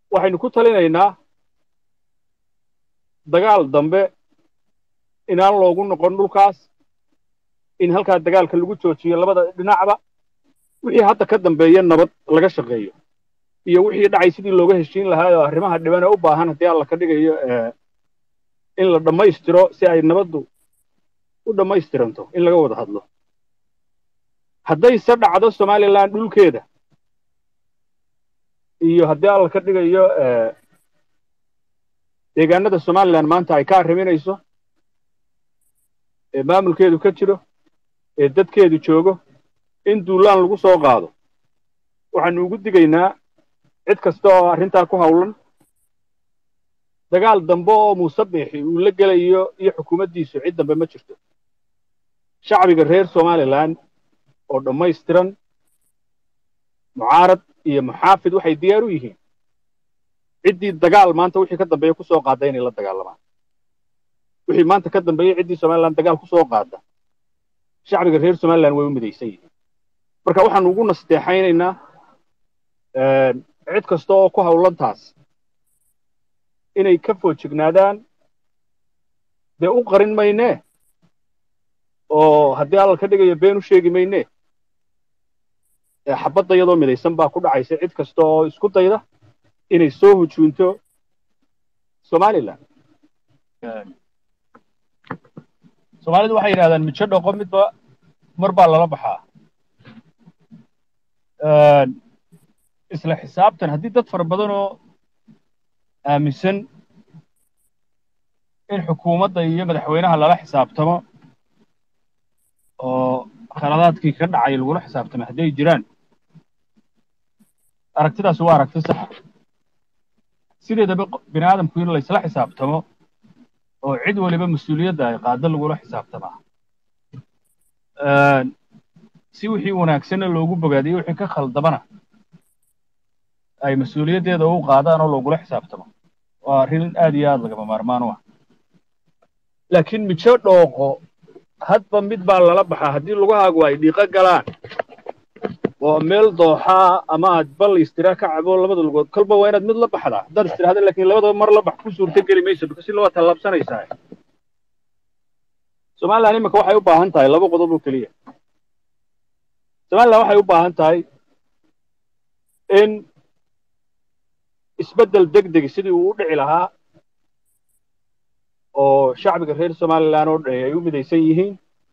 waxaynu ku talinaynaa dagaal dambe inaan loogu noqon dhulkaas in halkaa dagaalka lagu joojiyo labada dhinacba wixii hadda ka dambeeya nabad laga shaqeeyo iyo wixii dhacay sidii looga heshiin lahaa oo arrimaha dhibana u baahan haddii alla ka dhigayo in la dhammaystiro si ay nabaddu u dhammaystiranto in laga wada hadlo haddayse dhacdo somalilan dhulkeeda iyo haddii alla ka dhigayo deegaanada somalilan maanta ay ka arriminayso ee maamulkeedu ka jiro ee dadkeedu joogo in duulaan lagu soo qaado waxaanu ugu digaynaa cid kasta oo arrintaa ku hawlan dagaal dambe oo muusabixi uu la gelayo iyo xukuumaddiisu cid dambe ma jirto shacbiga reer somalilan oo dhammaystiran mucaarad iyo muxaafid waxay diyaar u yihiin ciddii dagaal maanta wixii ka dambeeya ku soo qaada inay la dagaalamaan wixii maanta ka dambeeya ciddii somalilan dagaal ku soo qaada shacbiga reer somalilan way u midaysan yihiin marka waxaanu ugu nasteexaynaynaa cid kasta oo ku hawlantaas inay ka foojignaadaan dee u qarin maynee oo haddii alla ka dhigayo been u sheegi maynee xabadda iyadoo midaysan baa ku dhacaysa cid kasta oo isku dayda inay soo hujuunto somalilan soomaalidu waxay yidhahdaan mijo dhoqo midba mar baa lala baxaa isla xisaabtan haddii dad fara badan oo aaminsan in xukuumadda iyo madaxweynaha lala xisaabtamo oo khaladaadkii ka dhacay lagula xisaabtamay hadday jiraan aragtidaasi waa aragti saxa sideedaba bini aadamku in laysla xisaabtamo oo cid waliba mas-uuliyadda ay qaado lagula xisaabtamaa si wixii wanaagsanna loogu bogaadiyo wixii ka khaldamana ay mas-uuliyaddeeda u qaadaan oo loogula xisaabtamo waa arrin aad iyo aad lagama maarmaan u ah laakiin mijo dhooqo hadba mid baa lala baxaa haddii lugahaagu ay dhiiqo galaan oo meel dooxaa ama aad bal istira ka cabo labada lugood kolba waa inaad mid la baxdaa haddaad istiraahda laakiin labadaba mar la bax ku suurto geli mayso si laba tallaabsanaysaa somalilan iminka waxay u baahan tahay laba qodob oo keliya somalilan waxay u baahan tahay in isbeddel degdegi sidii uu u dhici lahaa oo shacbiga reer somalilan oo dhan ay u midaysan yihiin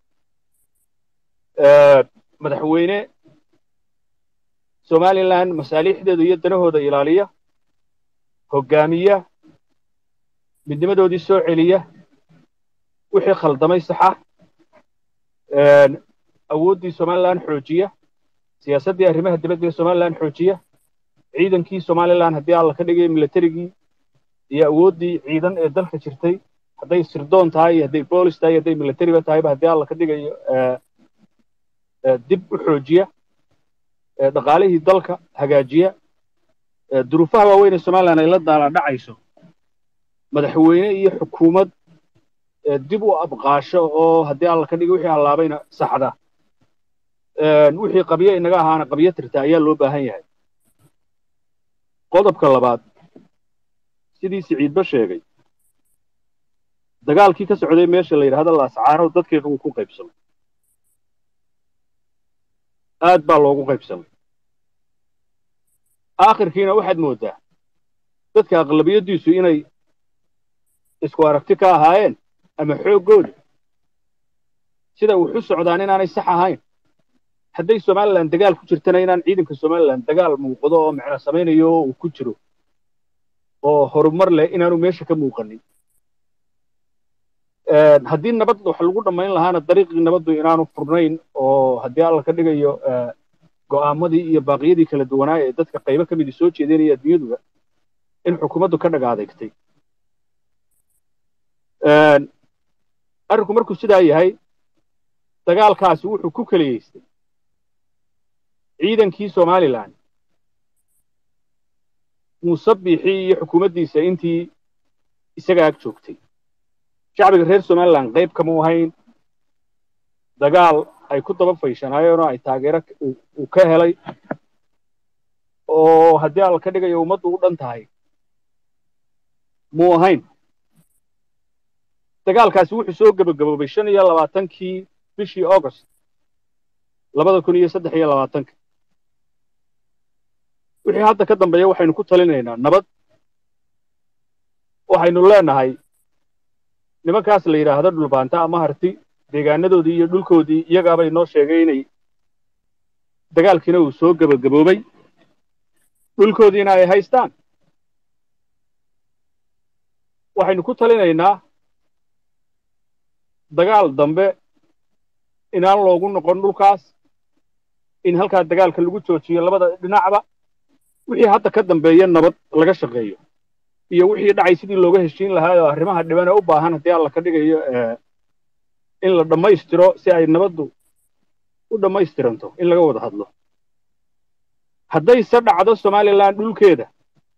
madaxweyne somalilan masaaliixdeeda iyo danahooda ilaaliya hoggaamiya midnimadoodii soo celiya wixii khaldamay saxa awooddii somalilan xoojiya siyaasaddii arrimaha dibadda ee somalilan xoojiya ciidankii somalilan haddii alla ka dhigay militarigii iyo awooddii ciidan ee dalka jirtay hadday sirdoon tahay hadday boolis tahay hadday militariba tahayba haddii alla ka dhigayo dib u xoojiya dhaqaalihii dalka hagaajiya duruufaha waaweyn ee somalilan ay la daala dhacayso madaxweyne iyo xukuumad dib u abqaasho oo haddii alla ka dhigay wixii hallaabayna saxda wixii qabyo inaga ahaana qabyo tirta ayaa loo baahan yahay qodobka labaad sidii siciidba sheegay dagaalkii ka socday meesha la yidhaahdo laascaaro dadkeedu uu ku qaybsamay aad baa loogu qaybsamay aakhirkiina waxaad mooddaa dadka aqlabiyaddiisu inay isku aragti ka ahaayeen ama xooggooda sida wuxu socdaan inaanay sax ahayn hadday somalilan dagaal ku jirtana inaan ciidanka somalilan dagaal muuqdo oo micno samaynayo oo uu ku jiro oo horumar leh inaanu meesha ka muuqanin haddii nabad wax lagu dhammayn lahaana dariiqii nabaddu inaanu furnayn oo haddii alla ka dhigayo go'aamadii iyo baaqiyadii kala duwanaa ee dadka qaybo ka midii soo jeedinaya adduunyaduba in xukuumaddu ka dhaga adeegtay arrinku markuu sidaa yahay dagaalkaasi wuxuu ku keliyaystay ciidankii somalilan muusabixii iyo xukuumaddiisa intii isaga ag joogtay shacbiga reer somalilan qayb kama ahayn dagaal ay ku daba fayshanayeen oo ay taageero uu ka helay oo haddii alla ka dhigayo ummaddu u dhan tahay muu ahayn dagaalkaasi wuxuu soo gabagaboobay 25kii bishii August 2023 wixii hadda ka dambeeya waxaynu ku talinaynaa nabad waxaynu leenahay nimankaas la yiraahdo dhulbaanta ama harti deegaanadoodii iyo dhulkoodii iyaga bay noo sheegay inay dagaalkiina uu soo gabagaboobay dhulkoodiina ay haystaan waxaynu ku talinaynaa dagaal dambe inaan loogu noqon dhulkaas in halkaa dagaalka lagu joojiyo labada dhinacba wixii hadda ka dambeeya nabad laga shaqeeyo iyo wixii dhacay sidii looga heshiin lahaa oo arrimaha dhiban ee u baahan haddii alla ka dhigayo in la dhammaystiro si ay nabaddu u dhammaystiranto in laga wada hadlo haddayse dhacdo Somaliland dhulkeeda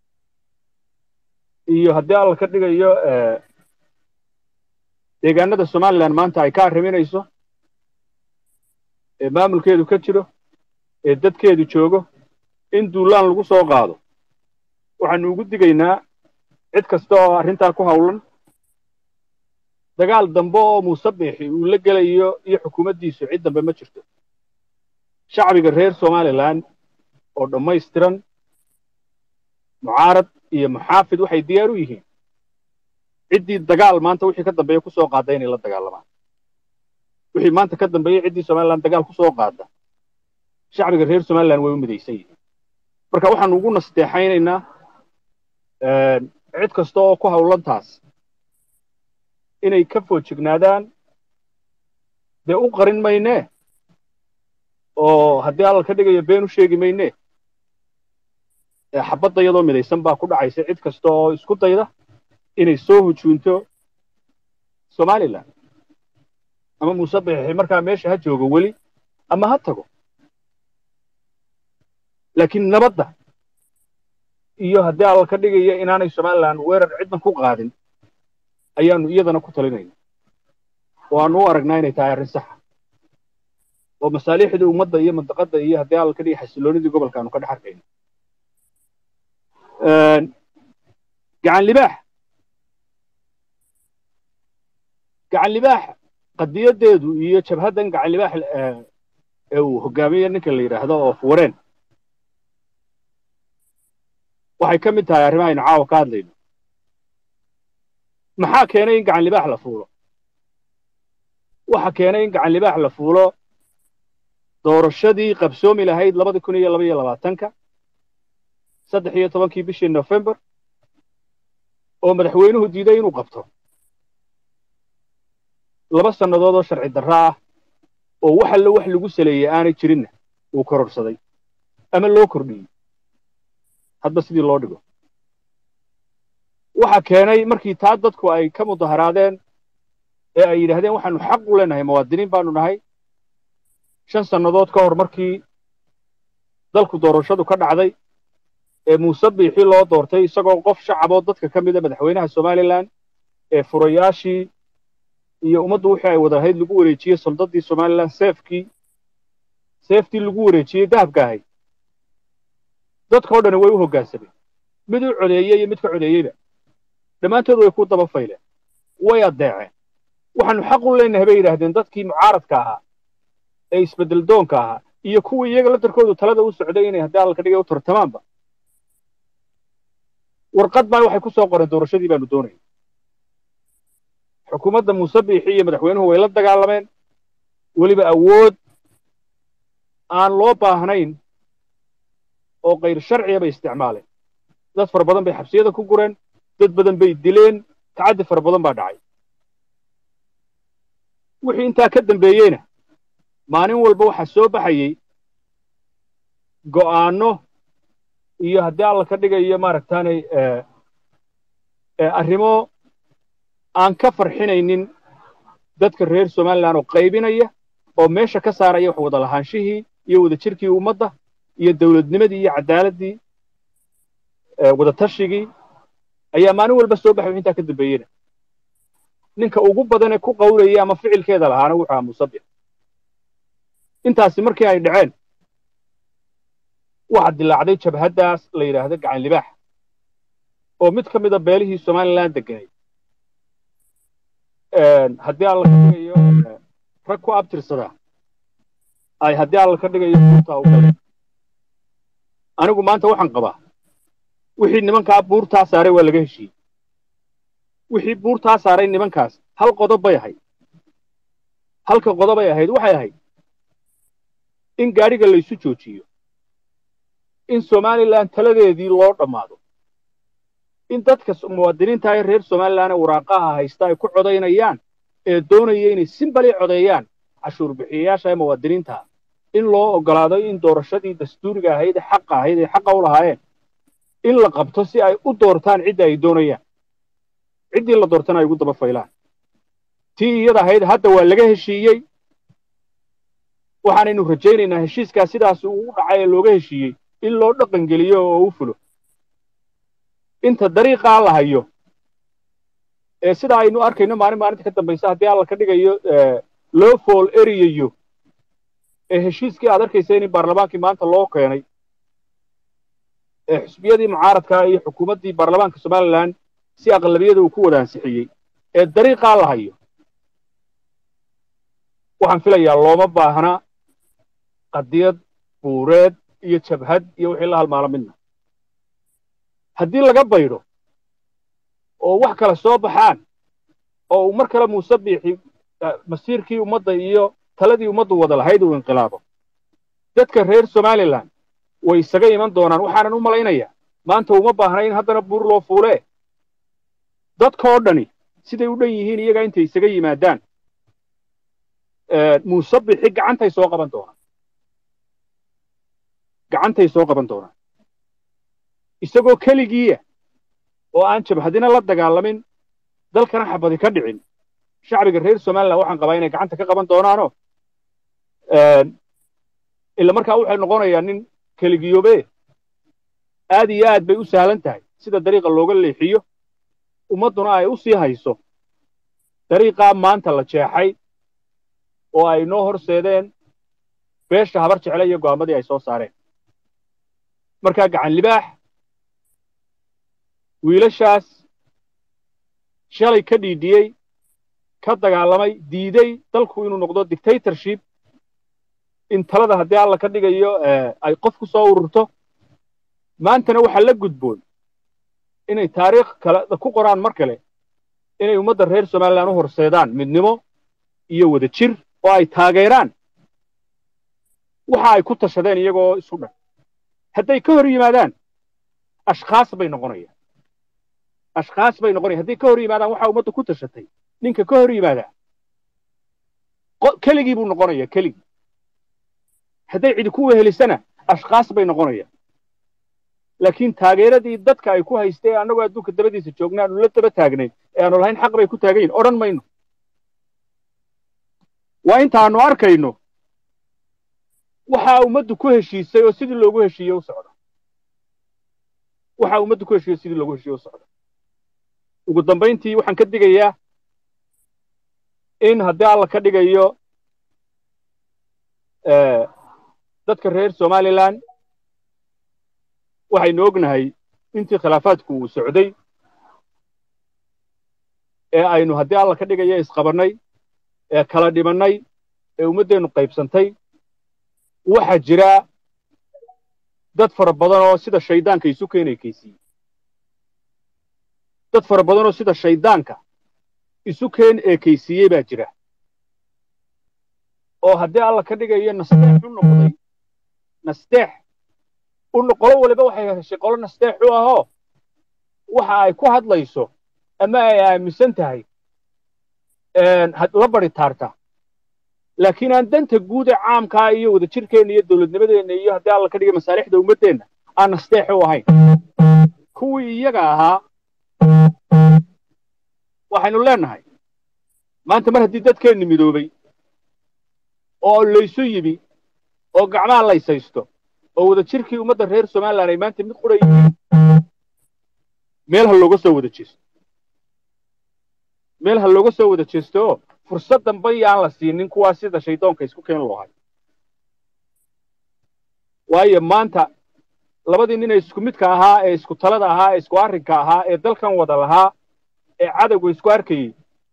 iyo haddii alla ka dhigayo deegaanada Somaliland maanta ay ka arriminayso ee maamulkeedu ka jiro ee dadkeedu joogo in duulaan lagu soo qaado waxaanu ugu digaynaa cid kasta oo arrintaa ku hawlan dagaal dambe oo muusabixi uu la gelayo iyo xukuumaddiisu cid dambe ma jirto shacbiga reer Somaliland oo dhammaystiran mucaarad iyo muxaafid waxay diyaar u yihiin ciddii dagaal maanta wixii ka dambeeya ku soo qaaday inay la dagaalamaan wixii maanta ka dambeeyay ciddii Somaliland dagaal ku soo qaada shacbiga reer Somaliland way u midaysan yihiin marka waxaan ugu nasteexaynaynaa cid kasta oo ku hawlantaas inay ka foojignaadaan dee u qarin maynee oo haddii alla ka dhigayo been u sheegi maynee xabadda iyadoo midaysan baa ku dhacaysa cid kasta oo isku dayda inay soo hujuunto Somaliland ama muusabixi markaa meesha ha joogo weli ama ha tago laakiin nabadda iyo haddii alla ka dhigayo inaanay Somaliland weerar cidna ku qaadin ayaanu iyadana ku talinayna waanu u aragnaa inay tahay arrin sax oo masaalixda ummadda iyo mandaqada iyo haddii alla ka dhigayo xasiloonidii gobolkaanu ka dhex arkayno gacan libaax qadiyadeedu iyo jabhadan gacan libaax ee uu hogaamiye ninka la yiraahdo oo Wareen waxay ka mid tahay arrimaha aynu caawa ka hadlayno maxaa keenay in gacan libaax la fuulo waxa keenay in gacan libaax la fuulo doorashadii qabsoomi lahayd 2022 13 bishii November oo madaxweynuhu diiday inuu qabto 2 sanadood oo sharci darro ah oo wax lagu saleeyay aanay jirin uu kororsaday ama loo kordhiyay hadba sidii loo dhigo waxa keenay markii taa dadku ay ka mudaharaadeen ee ay yiraahdeen waxaanu xaq u leenahay muwaadiniin baanu nahay 5 sanadood ka hor markii dalku doorashadu ka dhacday ee muusabixi loo doortay isagoo qof shacab oo dadka ka mid ah madaxweynaha Somaliland ee furayaashii iyo ummaddu wixii ay wada hayd lagu wareejiyay soldadii Somaliland seeftii lagu wareejiyay dahabka ahay dadkoo dhan way u hoggaansameen mid u codeeyay iyo mid ka codeeyayba dhammaantood way ku daba fayleen way adeeceen waxaanu xaq u leenahay bay yiraahdeen dadkii mucaaradka ahaa ee isbedel doonka ahaa iyo kuwii iyaga la darkoodu talada u socday inay haddii alla ka dhigay u tartamaanba warqad baa waxay ku soo qoreen doorashadii baanu doonaynaa xukuumadda muusabixi iyo madaxweynuhu way la dagaalameen weliba awood aan loo baahnayn oo qayr sharciya bay isticmaaleen dad fara badan bay xabsiyada ku gureen dad badan bay dileen tacaddi fara badan baa dhacay wixii intaa ka dambeeyeyna maalin walba waxaa soo baxayay go'aano iyo haddii alla ka dhigayo maaragtaanay arrimo aan ka farxinaynin dadka reer Somaliland oo qaybinaya oo meesha ka saaraya wax wada lahaanshihii iyo wada jirkii ummadda iyo dawladnimadii iyo cadaaladii wada tashigii ayaa maalin walba soo baxay inta ka dambeeyay ninka ugu badan ee ku qowlayay ama ficilkeeda lahaana wuxuu ahaa Muusabix intaasi markii ay dhaceen waxa dilaacday jabhadaas la yiraahdo gacan libaax oo mid ka mid ah beelihii Somaliland deganay haddii alla ka dhigayo rag ku abtirsada ay haddii alla ka dhigayo buurtaa u galay anigu maanta waxaan qabaa wixii nimankaa buurtaa saaray waa laga heshiiyey wixii buurtaa saaray nimankaas hal qodob bay ahayd halka qodob ay ahayd waxay ahayd in gaariga la isu joojiyo in Somaliland taladeedii loo dhamaado in dadka muwaadiniinta ay reer Somaliland waraaqaha haysta ay ku codeynayaan ee doonaya inay simbali codeeyaan cashuur bixiyayaasha muwaadiniinta in loo ogolaado in doorashadii dastuuriga ahayd ee xaq u lahaayeen in la qabto si ay u doortaan cid ay doonayaan ciddii la doortana ay ugu daba faylaan tii iyada ahayd hadda waa laga heshiiyey waxaanaynu rajaynaynaa heshiiskaa sidaas uu u dhacay ee looga heshiiyey in loo dhaqan geliyo oo u fulo inta dariiqaa la hayo ee sida aynu arkayno maalinta ka dambaysa haddii alla ka dhigayo loo fool eriyayo ee heshiiskii aad arkaysa in baarlamaankii maanta loo keenay ee xisbiyadii mucaaradka iyo xukuumaddii baarlamaanka Somaliland si aqlabiyada uu ku wada ansixiyey ee dariiqaa la hayo waxaan filayaa looma baahna qadiyad buureed iyo jabhad iyo wixii la halmaalo midna haddii laga baydo oo wax kala soo baxaan oo uu mar kale Muuse Biixi masiirkii ummadda iyo taladii ummaddu wada lahayd uu inqilaabo dadka reer Somaliland way isaga iman doonaan waxaanan u malaynayaa maanta uma baahna in haddana buur loo fuulee dadka oo dhani siday u dhan yihiin iyaga intay isaga yimaadaan Muuse Biixi gacantay soo qaban doonaan isagoo keligiiya oo aan jabhadina la dagaalamin dalkana xabadi ka dhicin shacbiga reer Somaliland waxaan qabaa inay gacanta ka qaban doonaanoo ila markaa waxay noqonayaan nin keligiyoobe aad iyo aad bay u sahlan tahay sida dariiqa looga leexiyo ummadduna ay u sii hayso dariiqaa maanta la jeexay oo ay noo horseedeen beesha habar jecel iyo go'aamadii ay soo saareen markaa gacan libaax wiilashaas shalay ka dhiidhiyey ka dagaalamay diiday dalku inuu noqdo dictatorship in talada haddii alla ka dhigayo ay qof ku soo ururto maantana waxaa la gudboon inay taariikh kale ku qoraan mar kale inay ummadda reer Somaliland u horseedaan midnimo iyo wada jir oo ay taageeraan waxa ay ku tashadeen iyagoo isu dhan hadday ka hor yimaadaan ashkhaas bay noqonayaan hadday ka hor yimaadaan waxa ummaddu ku tashatay ninka ka hor yimaada keligii buu noqonayaa keligii hadday cidi ku wehelisana ashkhaas bay noqonayaan laakiin taageeradii dadka ay ku haystay annagoo adduunka dabadiisa joognaa aanu la daba taagnayn ee aanu lahayn xaq bay ku taagan yihin odhan mayno waa intaanu arkayno waxaa ummaddu ku heshiisay oo sidii loogu heshiiyey u socda ugu dambayntii waxaan ka digayaa in haddii alla ka dhigayo dadka reer Somaliland waxaynu ognahay intii khilaafaadku uu socday ee aynu haddii alla ka dhigayo isqabannay ee kala dhimannay ee ummaddeennu qaybsantay waxaa jira dad fara badan oo sida shaydaanka isu keenaysiiyey ekaysiiyey baa jira oo haddii alla ka dhigayo nasteex qolo waliba waxay heshay qolo nasteex u ahoo waxa ay ku hadlayso ama ay aaminsan tahay la bari taarta laakiin aan danta guud ee caamkaa iyo wada jirkeenna iyo dowladnimadeenna iyo haddii alla ka dhigay masaalixda ummaddeenna aan nasteex u ahayn kuwii iyaga ahaa waxaynu leenahay maanta mar haddii dadkeenni midoobay oo laysu yimi oo gacmaha laysaysto oo wada jirkii ummadda reer Somaliland ay maanta mid qura yihiin meel ha looga soo wada jeesto fursad dambe aan la siinin kuwaa sida shaydaanka isku keen loo hay waayo maanta labadii nin ee isku midka ahaa ee isku talada ahaa ee isku arrinka ahaa ee dalkan wada lahaa ee cadowga isku arkayey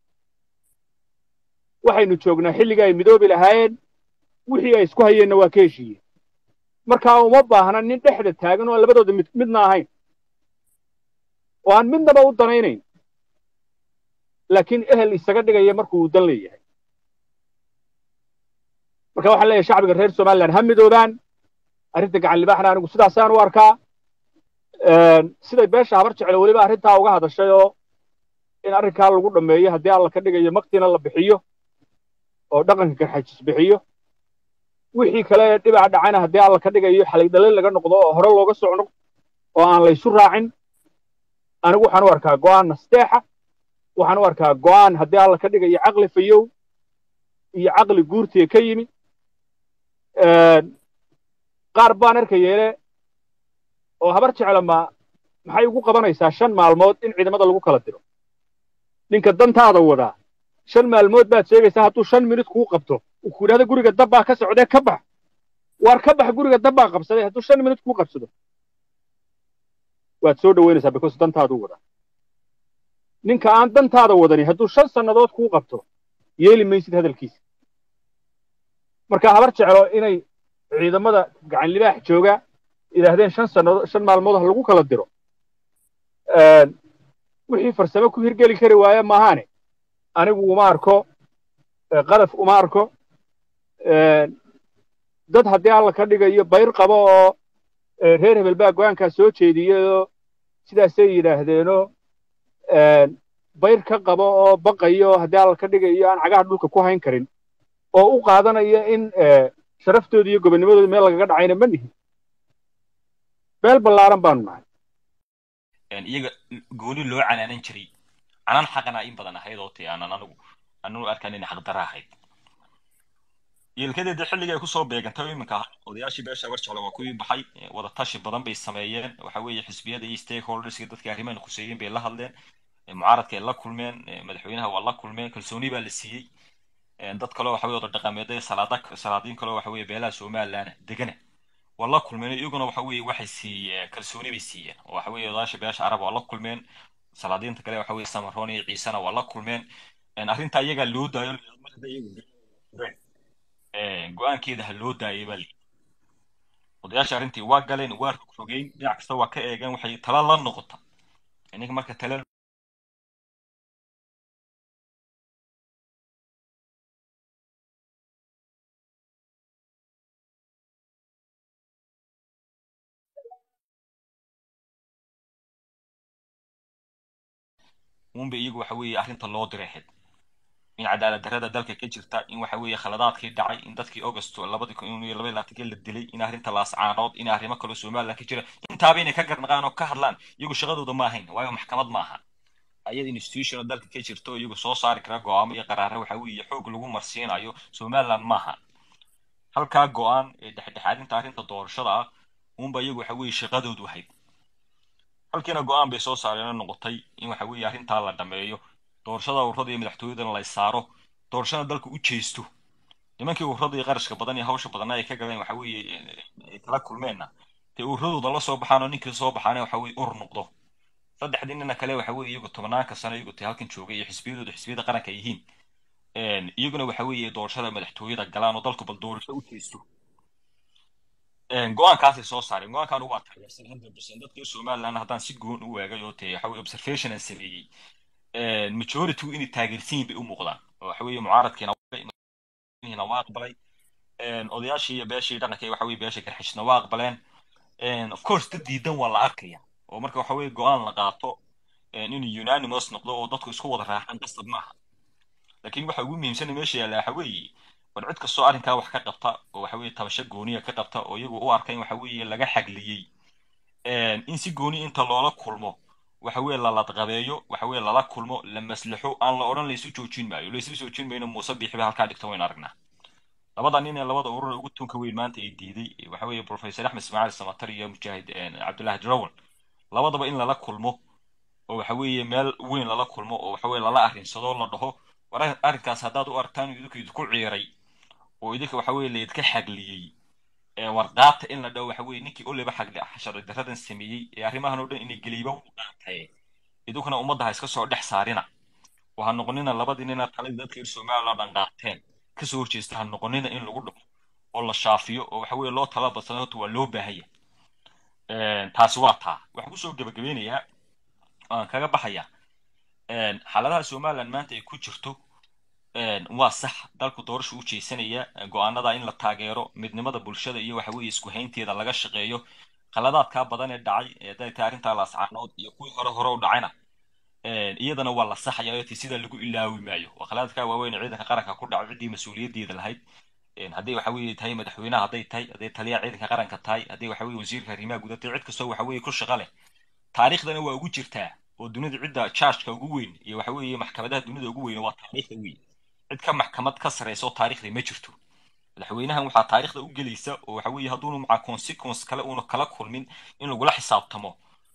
waxaynu joognaa xilliga ay midoobi lahaayeen wixii ay isku hayeenna waa ka heshiiyeen markaa uma baahna nin dhexda taagan oo aan labadooda midna ahayn oo aan midnaba u danaynayn laakiin ehel isaga dhigaya markuu uu dan leeyahay marka waxaan leeyahay shacbiga reer somaliland ha midoobaan arrinta gacan libaaxna anigu sidaasaan u arkaa siday beesha habar jecel weliba arrintaa uga hadashay oo in arrinkaa lagu dhammeeyo haddii alla ka dhigayo maktina la bixiyo oo dhaqanka garxajis bixiyo wixii kale dhibaca dhacayna haddii alla ka dhigayo xalay dhalin laga noqdo oo hore looga socno oo aan laysu raacin anigu waxaan u arkaa go'aan nasteexa waxaan u arkaa go'aan haddii alla ka dhigayo caqli fayow iyo caqli guurtiga ka yimi qaar baan arkayeele oo habar jeclama maxay ugu qabanaysaa 5 maalmood in ciidamada lagu kala diro ninka dantaada wadaa 5 maalmood baad sheegaysaa hadduu 5 minut kuu qabto uu ku yidhahdo guriga dab baa ka socdee ka bax waar ka bax guriga dab baa qabsaday hadduu 5 minut kuu qabsado waad soo dhaweynaysaa because dantaadu wadaa ninka aan dantaada wadani hadduu 5 sannadood kuu qabto yeeli maysid hadalkiisa marka habar jeclo inay ciidamada gacan libaax jooga ilaahdeen 5 maalmood lagu kala diro wixii farsamo ku hirgeli kari waaya maahaane anigu uma arko qalaf uma arko dad haddii alla ka dhigayo bayr qabo oo reer hebel baa go'aankaa soo jeediyeyoo sidaasay yidhaahdeenoo bayr ka qabo oo baqayo haddii alla ka dhigayo aan cagaha dhulka ku hayn karin oo u qaadanaya in sharaftooda iyo gobonnimadooda meel lagaga dhacayna ma nihin beel ballaaran baanu nahay iyaga gooni loo canaanan jiray canaan xaqana in badan ahayd oo tii aanan anigu arkaan inay xaqdara ahayd yelkadeeda xilliga ay ku soo beegantay iminka odayaashii beesha war jeclo waa kuwii baxay wada tashi badan bay sameeyeen waxa weeye xisbiyada iyo stakeholders dadka arrimaha khuseeyeen bay la hadleen mucaaradka ay la kulmeen madaxweynaha waa la kulmeen kalsooni baa la siiyey dad kale waxa weeye dhaqameedada salaadiin kale waxa weeye beelaha Soomaaliland degana waa la kulmeen iyaguna waxa weeye waxay siiyeen kalsooni bay siiyeen waxa weeye odayaasha beesha Arab waa la kulmeen salaadiinta kale waxa weeye Samaroon iyo Ciisana waa la kulmeen arrinta iyaga loo daayo go'aankeeda ha loo daayay bal odayaasha arrintii waa galeen waa rogeyn dhinac kasta waa ka eegeen waxay tala la noqota inaga marka tala un iyagu waxa weeye arrinta loo direexid in cadaalad darrada dalka ka jirta in waxa weeye khaladaadkii dhacay in dadkii August 2022 la dilay in arrinta laascaanood in arrimo kale Soomaaliland ka jira intaaba inay ka garnaqaan oo ka hadlaan iyagu shaqadooda ma ahayn waayo maxkamad ma aha ayada institution dalka ka jirto iyagu soo saari kara go'aamo iyo qaraaro waxa weeye xoog lagu marsiinayo Soomaaliland ma aha halka go'aan ee dhexdhexaadinta arrinta doorashada ah iyagu waxa weeye shaqadoodu ahayd halkiina go'aan bay soo saareen noqotay in waxa weeye arrinta la dhameeyo doorashada ururada iyo madaxtooyada la saaro doorashada dalka u jeesto nimankii ururada iyo qarashka badan iyo hawsha badan ay ka galeen waxa weeye kala kulmeena te ururada la soo baxaan oo ninkii soo baxaan waxa weeye urur noqdo saddexdii nin kale waxa weeye iyagu 10 sano iyagu te halkan joogay iyo xisbiyada qaranka yihiin iyaguna waxa weeye doorashada madaxtooyada galaan oo dalku bal doorasho u jeesto go'aankaas soo saaray go'aankan uu waa taageersan 100% dadka Soomaaliland haddaan si goon u eegay oo te waxa weeye observation and sameeyay majority in taageersiin bay u muuqdaan waxa weeye mucaaradkiina waa aqbalay odayaashii iyo beeshii dhaqanka waxa weeye beesha garxishna waa aqbaleen of course dad diidan waa la arkaya oo marka waxa weeye go'aan la qaato in unanimous noqdo oo dadku isku wada raacaan qasab maaha laakiin waxa ugu muhiimsan meesha yaala waxa weeye war cid kastoo arrinkaa wax ka qabta oo waxa weeye tabasho gooniya ka qabta oo iyagu u arkay waxa weeye laga xagliyay in si gooni inta loola kulmo waxa weeye la ladqabeeyo waxa weeye lala kulmo la maslaxo aan la oran laysu joojin maayo laysu joojin mayno Muuse Biixi baa halka dhigto weyn aragnaa labada nin ee labada urur ugu tunka weyn maanta ay diiday waxa weeye Professor Axmed Ismaaciil Samatar iyo Mujaahid Cabdullaahi Drawal labadaba in lala kulmo oo waxa weeye meel weyn lala kulmo oo waxa weeye lala arrinsado la dhaho war arrinkaas haddaad u arkaan idinku ciiray oo idinka waxa weeye la idka xagliyay warqaata in la dhaho waxa weeye ninkii oliba sharci daradan sameeyey ee arrimahan oo dhan inay geliiba u qaatay idinkuna ummadda ha iska soo dhex saarina oo ha noqonina labadii nina taladii dadka reer somaliland dhan qaateen kasoo horjeesta ha noqonina in lagu dhaqo oo la shaafiyo oo waxa weeye loo tala badsano horta waa loo baahanya taasi waa taa waxaan kusoo gebagabeynayaa aan kaga baxaya xaaladaha somaliland maanta ay ku jirto waa sax dalku doorasho u jeesanaya go'aanada in la taageero midnimada bulshada iyo waxa weeye isku haynteeda laga shaqeeyo qaladaadka badan ee dhacay ee dadka arrinta la ascaanood iyo kuwii hore u dhacayna iyadana waa la saxaya oo sida lagu ilaawi maayo waa qaladaadka waaweyn ee ciidanka qaranka ku dhacay cidii mas'uuliyaddeeda lahayd haddii waxa weeye tahay madaxweynaha hadday tahay hadday taliyaha ciidanka qaranka tahay haddii waxa weeye wasiirka arrimaha gudaha cid kastoo waxa weeye ku shaqo leh taariikhdana waa ugu jirtaa oo dunida cidda chargeka ugu weyn iyo waxa weeye maxkamadaha dunida ugu weyn waa taariikhda weyn cid ka maxkamad ka sareyso taariikhda ma jirto madaxweynahan waxaa taariikhda u gelaysa oo waxa weeye hadduunu maca consequence kale uuna kala kulmin in lagula xisaabtamo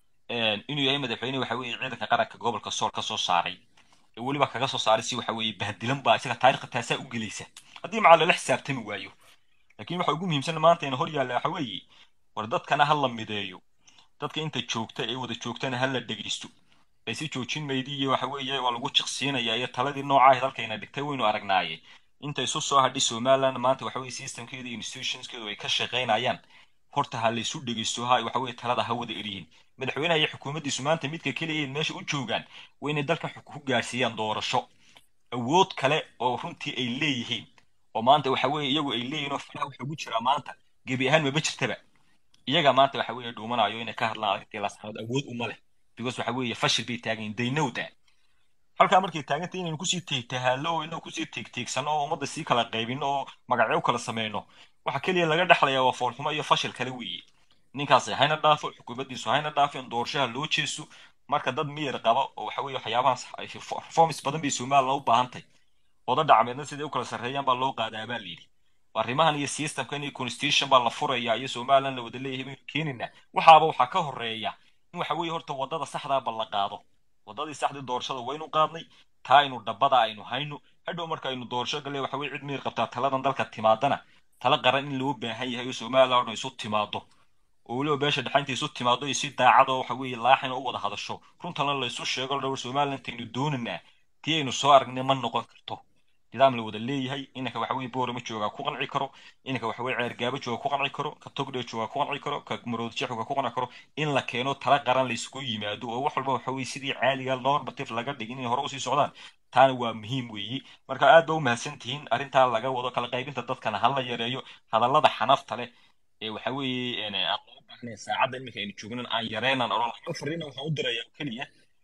inuu yahay madaxweyne waxa weeye ciidanka qaranka gobolka sool ka soo saaray weliba kaga soo saaray si waxa weeye bahdilan baa isaga taariikhda taasaa u gelaysa haddii maca lala xisaabtami waayo laakiin waxa ugu muhiimsan maanta in hor yaalla waxa weeye war dadkana ha la mideeyo dadka inta joogta ee wada joogtana ha la dhegeysto ay si joojin maydi iyo waxa weeye waa lagu jiqsiinaya iyo taladii noocaah dalkayna dhigtay waynu aragnaaye inta isu soo hadhay somaliland maanta waxa weeye systemkeeda iyo institutionskeedu ay ka shaqaynayaan horta ha laysu dhegeysto ha waxa weeye talada ha wada eriyin madaxweynaha iyo xukuumaddiisu maanta midka keliya meesha u joogaan waa inay dalka ku gaarsiiyaan doorasho awood kale oo runtii ay leeyihiin oo maanta waxa weeye iyagu ay leeyihiin oo faraha waxa ugu jiraa maanta gebi ahaan maba jirtaba iyaga maanta waxa weeye dhuumanayo inay ka hadlaan arrintii laasxaanood awood uma leh because waxa weeye fashil bay taagan they know that halkaa markay taagantay inaynu kusii teegtahaalo oo inaynu kusii teegteegsano oo ummadda sii kala qaybino oo magacyo u kala sameyno waxa keliya laga dhexlayaa waa foolxumo iyo fashil kale weeye ninkaasi hayna dhaafo xukuumaddiisu hayna dhaafin doorashaha loo jeeso marka dad miyir qaba oo waxa weeye waxyaabahaas reforms badan bay somaliland u baahantay wada dhacmeedna siday u kala sarreeyaan baa loo qaadaa baa layidhi arrimahan iyo systemkan iyo constitution baa la furaya iyo somaliland la wada leeyahay baynu keenaynaa waxaa ka horeeya in waxa weeye horta wadada saxdaa bal la qaado wadadii saxdii doorashada waynu qaadnay taa aynu dhabbada aynu hayno hadhow marka aynu doorasho galle waxa weeye cid miyir qabtaa taladan dalka timaadana tala qaran in loo baahan yahay oo somaliland oo isu timaado oo weliba beesha dhexaynta isu timaado iyo si daacad oo waxa weeye laaxin u wada hadasho runtana la isu sheego la dhawo somaliland aynu doonaynaa tii aynu soo aragnay ma noqon karto nidaam la wada leeyahay inanka waxa weeye boorama joogaa ku qanci karo inanka waxa weeye ceergaabo jooga ku qanci karo ka togdhe jooga ku qanci karo ka marood jeexuga ku qanci karo in la keeno tala qaran la isugu yimaado oo wax walba waxa weeye sidii caadiga normative laga dhigin inay hore usii socdaan taana waa muhiim weeye marka aad ba u mahadsan tihiin arrintaa laga wado kala qaybinta dadkana ha la yareeyo hadallada xanafta leh ee waxa weeye aan loo baahnay saacadda iminka aynu joognan aan yareenan oran fariina waxaan u dirayaa keliya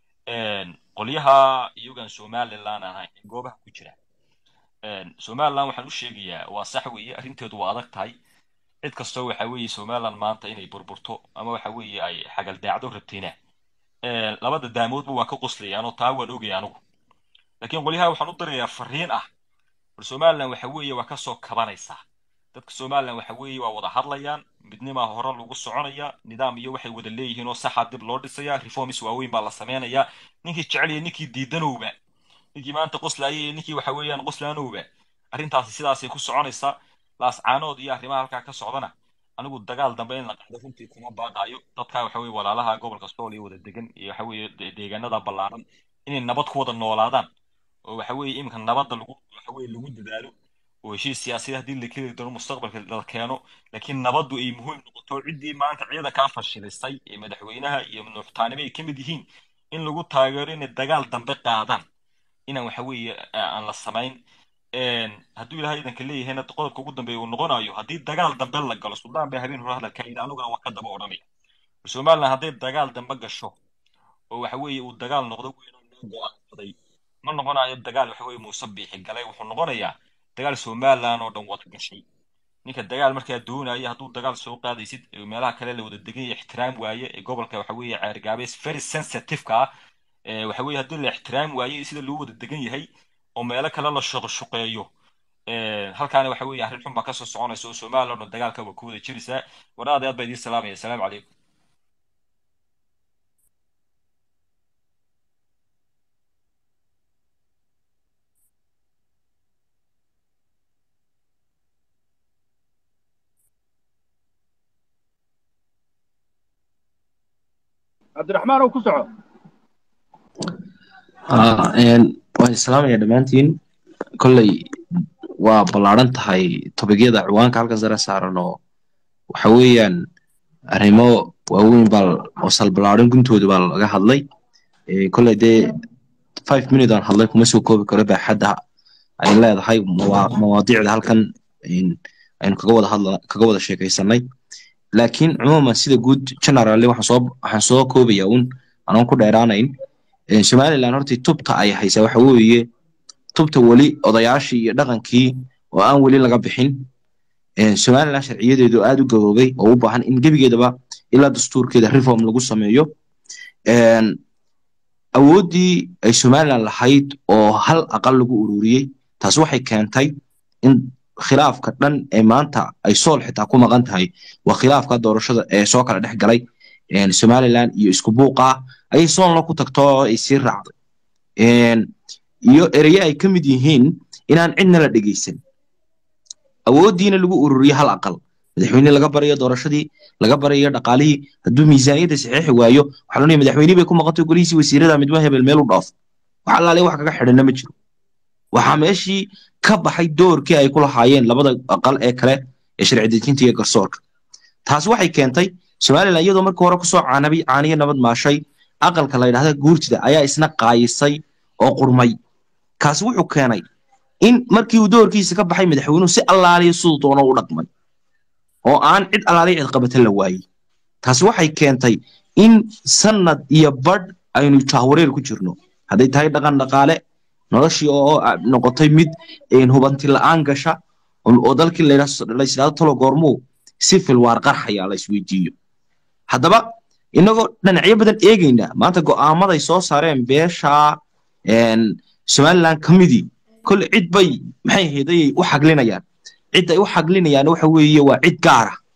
qolyaha iyagan somaliland ahayn goobaha ku jira somaliland waxaan u sheegayaa waa sax weeye arrinteedu waa adag tahay cid kastoo waxa weeye somaliland maanta inay burburto ama waxa weeye ay xagal daacdo rabtayna labada daamoodba waa ka qoslayaan oo taa waan ogaya anigu laakiin qolyaha waxaan u dirayaa fariin ah war somaliland waxa weeye waa ka soo kabanaysaa dadka somaliland waxa weeye waa wada hadlayaan midnimaa hore lagu soconaya nidaam iyo waxay wada leeyihiin oo saxa dib loo dhisaya reforms waaweyn baa la sameynayaa ninkii jecel iyo ninkii diidanowba ninkii maanta qoslaayay iyo ninkii waxa weeyaan qoslaanowba arrintaasi sidaasay ku soconaysaa laascaanood iyo arrimaha halkaa ka socdana anigu dagaal dambe in la qaado runtii kuma baaqaayo dadkaa waxa weeye walaalaha gobolka sool iyo wada degan iyo waxa weeye deegaanada ballaaran inay nabad ku wada noolaadaan oo waxa weeye iminka nabadda waxa weeye lagu dadaalo oo heshiis siyaasiyaed haddii la keeni doono mustaqbalka la keeno laakiin nabaddu ay muhiim noqoto ciddii maanta ciidan kaa fashilisay ee madaxweynaha iyo nuuxtaanimo ay ka mid yihiin in lagu taageero inay dagaal dambe qaadaan inaan waxa weeye aan la samayn hadduu ilahay idanka leeyahayna qodobka ugu dambeeya uu noqonayo haddii dagaal dambe la galo suldaan bay habeen hore hadalka yidhi aniguna waa ka daba odhanaya somaliland hadday dagaal dambe gasho oo waxa weeye uu dagaal noqdo weynoo loo go'aansaday ma noqonayo dagaal waxa weeye muuse biixi galay wuxuu noqonayaa dagaal somaliland oo dhan wada gashay ninka dagaal markaa doonaya hadduu dagaal soo qaadaysid meelaha kale la wada degan yahay ixtiraam waaye ee gobolka waxa weeye ceergaabe very sensitive-ka ah waxa weeye haddii la ixtiraam waaye sida loo wada degan yahay oo meelo kale la shuqeeyo halkaana waxa weeye arrin xun baa kasoo soconaysa oo somaliland oo dhan dagaalka waa ku wada jiraysaa war aad baa idiin salaamaya asalaamu calaykum cabdiraxmaan oo ku soco waan islaamaya dhammaantiin kolley waa ballaaran tahay tobigyada ciwaanka halkan sare saaran oo waxa weeyaan arrimo waaweyn baa oo salballaaran guntooda baa laga hadlay kolley dee 5 minutes aan hadlay kuma soo koobi karo baaxadda ay leedahay mawaadiicda halkan aynu kaga wada sheekaysanay laakiin cumuuman sida guud generally waxaan soo koobaya aanan ku dheeraanayn Somaliland horta tubta ay haysaa waxa weeye tubta wali odayaashii iyo dhaqankii oo aan wali laga bixin Somaliland sharciyadeedu aad u gaboobay oo u baahan in gebigeedaba ilaa dastuurkeeda reform lagu sameeyo awoodii ay Somaliland lahayd oo hal aqal lagu ururiyay taas waxay keentay in khilaafka dhan ee maanta ay sool xitaa ku maqan tahay waa khilaafka doorashada ee soo kala dhex galay Somaliland iyo isku buuqa ay soolna ku tagto ay sii raacday iyo erey ay kamid yihiin inaan cidna la dhageysan awoodiina lagu ururiyay hal aqal madaxweyne laga barayo doorashadii laga barayo dhaqaalihii hadduu miisaaniyadda saxiix waayo waxa la leeyahay madaxweyne bay ku maqantay golihiisa wasiirada midba hebel meel u dhaaf waxa la leeyahay wax kaga xidhan ma jiro waxa meeshii ka baxay doorkii ay ku lahaayeen labada aqal ee kale ee sharci dejinta iyo garsoorka taas waxay keentay Somaliland iyadoo markii hore ku soo caaniyo nabad maashay aqalka la yiraahdo guurtida ayaa isna qaayisay oo qurmay kaas wuxuu keenay in markii uu doorkiisa ka baxay madaxweynuhu si allaaliyo sidoo doono u dhaqmay oo aan cid allaaliyo cid qabata la waayay taas waxay keentay in sanad iyo badh aynu jahwareer ku jirno haday tahay dhaqaale noloshii oo noqotay mid hubanti la'aan gasha oo dalkii la yiraahdo talo goormo si fil waar qarxaya la isweydiiyo haddaba inagoo dhinacyo badan eegayna maanta go'aamada ay soo saareen beesha Somaliland kamidi kul cid bay maxay heeday u xaglinayaan cid ay u xaglinayaan waxa weeye waa cid gaar ah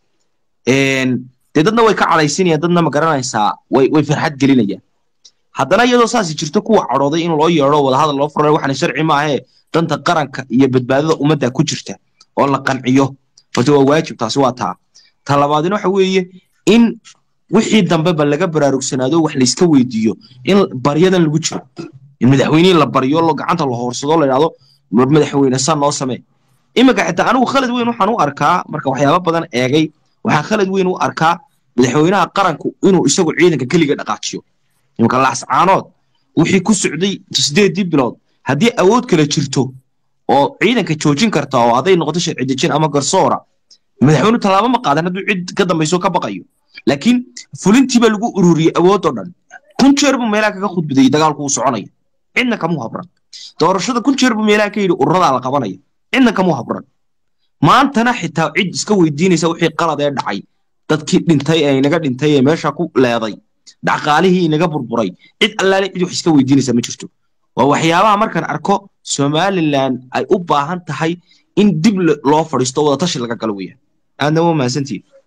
dadna way ka calaysinayaan dadna ma garanaysaa way farxad gelinayaan haddana iyadoo saas jirto kuwa cadhooday in loo yeero wada hadal loo furay waxaan sharci ma ahe danta qaranka iyo badbaadada ummadda ku jirta oo la qanciyo horta waa waajib taas waa ta labaadina waxa weeye in wixii dambe ba laga baraarugsanaado wax la iska weydiiyo in baryadan lagu jiro in madaxweynaha la baryo loo gacanta la hoorsado la yiraahdo madaxweyne san noo samee imika xitaa anigu khalad weyn waxaan u arkaa marka waxyaabo badan eegay waxaan khalad weyn u arkaa madaxweynaha qaranku inuu isagu ciidanka kaliya dhaqaajiyo imika laascaanood wixii ku socday 8 bilood haddii awood kala jirto oo ciidanka joojin karta oo haday noqoto sharci dejin ama garsoora madaxweynuhu talaabo ma qaadan hadduu cid ka dambayso ka baqayo laakiin fulintii baa lagu ururiyay awood oo dhan kun jeer buu meelaha kaga khudbaday dagaalku uu soconaya cidna kama habran doorashada kun jeer buu meelaha ka yiri ururada la qabanaya cidna kama habran maantana xitaa cid iska weydiinaysa wixii qalad ee dhacay dadkii dhintay ee inaga dhintay ee meesha ku leeday dhaqaalihii inaga burburay cid allaale cid wax iska weydiinaysa ma jirto waa waxyaabaha markaan arko Somaliland ay u baahan tahay in dib loo fadhiisto wada tashi laga galo weeyaan aadna waa mahadsantihiin